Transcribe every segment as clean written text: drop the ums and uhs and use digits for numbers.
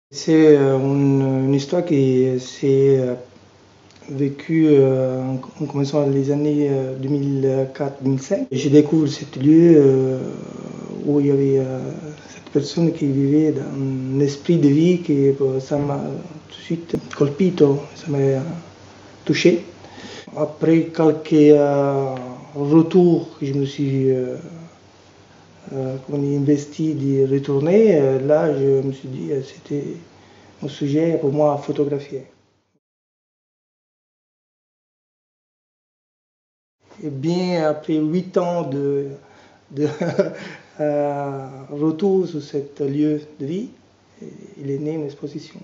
C'est une histoire qui s'est vécue en commençant les années 2004-2005. Je découvre ce lieu où il y avait cette personne qui vivait dans un esprit de vie qui ça m'a tout de suite colpito, ça m'a touché. Après quelques retours que je me suis investi de retourner, là je me suis dit c'était un sujet pour moi à photographier. Et bien après 8 ans de retour sur ce lieu de vie, il est né une exposition.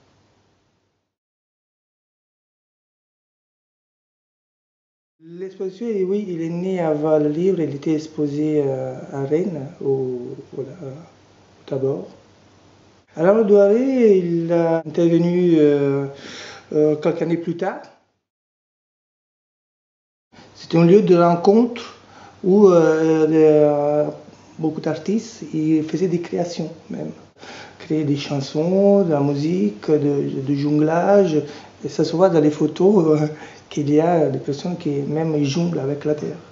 L'exposition, oui, il est né avant le livre, il était exposé à Rennes, d'abord. Alors le Douaré, il a intervenu quelques années plus tard. C'était un lieu de rencontre où beaucoup d'artistes faisaient des créations même. Créer des chansons, de la musique, de jonglage. Et ça se voit dans les photos qu'il y a des personnes qui même jonglent avec la terre.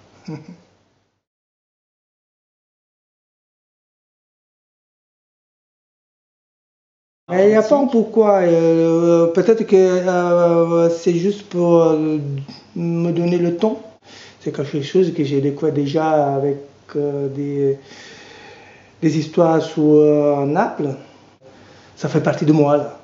Il n'y a pas un pourquoi. Peut-être que c'est juste pour me donner le ton. C'est quelque chose que j'ai découvert déjà avec des histoires sur Naples. Ça fait partie de moi là.